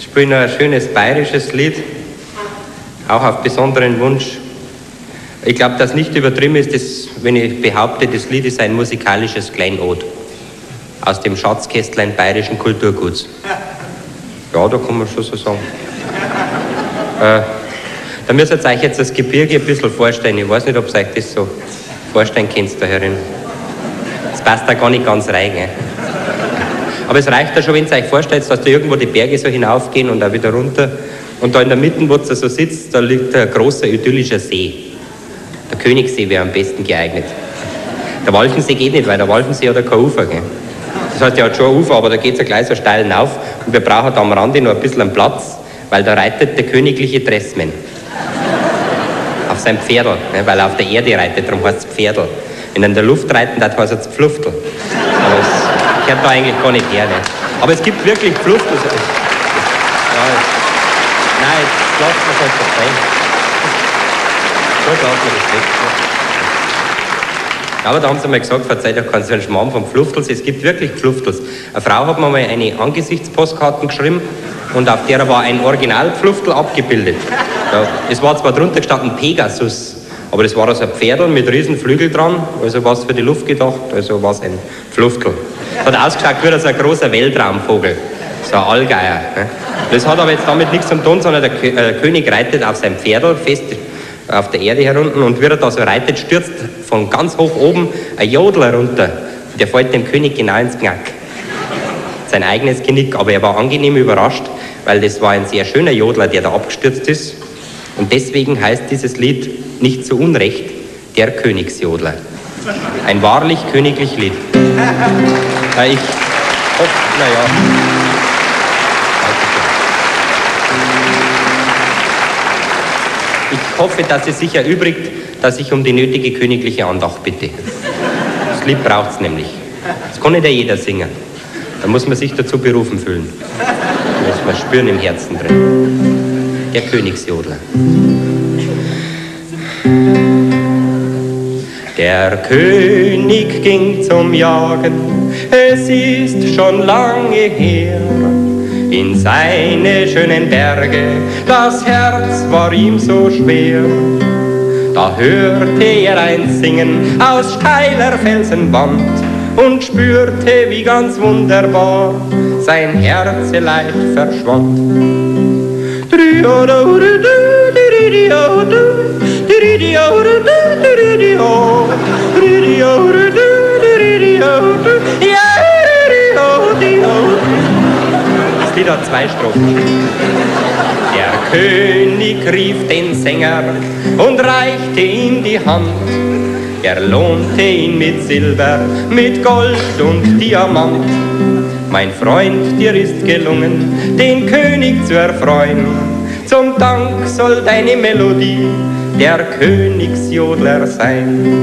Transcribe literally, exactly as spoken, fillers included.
spiele noch ein schönes bayerisches Lied, auch auf besonderen Wunsch. Ich glaube, dass nicht übertrieben ist, dass, wenn ich behaupte, das Lied ist ein musikalisches Kleinod aus dem Schatzkästlein bayerischen Kulturguts. Ja, da kann man schon so sagen. äh, da müsst ihr euch jetzt das Gebirge ein bisschen vorstellen. Ich weiß nicht, ob ihr euch das so vorstellen könnt da herin. Das passt da gar nicht ganz rein. Gell? Aber es reicht ja schon, wenn ihr euch vorstellt, dass da irgendwo die Berge so hinaufgehen und auch wieder runter. Und da in der Mitte, wo ihr so sitzt, da liegt ein großer idyllischer See. Der Königssee wäre am besten geeignet. Der Walchensee geht nicht, weil der Walchensee hat ja kein Ufer. Gell? Das heißt, er hat schon ein Ufer, aber da geht es ja gleich so steil hinauf. Und wir brauchen da am Rande noch ein bisschen einen Platz, weil da reitet der königliche Dressmann. Auf seinem Pferdl, ne, weil er auf der Erde reitet, darum heißt es Pferdl. Wenn er in der Luft reiten, dann heißt es Pfluftl. Aber das gehört da eigentlich gar nicht her. Ne? Aber es gibt wirklich Pfluftl. Ja, nein, jetzt lassen wir es halt so sein. So lassen wir das weg. Aber da haben sie mal gesagt, verzeiht euch keinen so einen Schmarrn vom Pfluftels. Es gibt wirklich Pfluftels. Eine Frau hat mir mal eine Angesichtspostkarten geschrieben und auf der war ein Original-Pfluftel abgebildet. Ja, es war zwar drunter gestanden Pegasus, aber das war also ein Pferdl mit riesen Flügel dran, also war es für die Luft gedacht, also war es ein Pfluftel. Es hat ausgeschaut wie so ein großer Weltraumvogel, so ein Allgeier. Ne? Das hat aber jetzt damit nichts zu tun, sondern der Kö äh, König reitet auf sein Pferdl fest auf der Erde herunten und wie er da so reitet, stürzt von ganz hoch oben ein Jodler runter. Der fällt dem König genau ins Knack. Sein eigenes Genick, aber er war angenehm überrascht, weil das war ein sehr schöner Jodler, der da abgestürzt ist. Und deswegen heißt dieses Lied nicht zu Unrecht der Königsjodler. Ein wahrlich königlich Lied. Äh, ich hoffe, naja. Ich hoffe, dass es sich erübrigt, dass ich um die nötige königliche Andacht bitte. Das Lied braucht es nämlich. Das kann nicht ja jeder singen. Da muss man sich dazu berufen fühlen. Da muss man spüren im Herzen drin. Der Königsjodler. Der König ging zum Jagen, es ist schon lange her. In seine schönen Berge, das Herz war ihm so schwer. Da hörte er ein Singen aus steiler Felsenwand und spürte, wie ganz wunderbar sein Herzeleid verschwand. Das Lied hat zwei Strophen. Der König rief den Sänger und reichte ihm die Hand. Er lohnte ihn mit Silber, mit Gold und Diamant. Mein Freund, dir ist gelungen, den König zu erfreuen. Zum Dank soll deine Melodie der Königsjodler sein.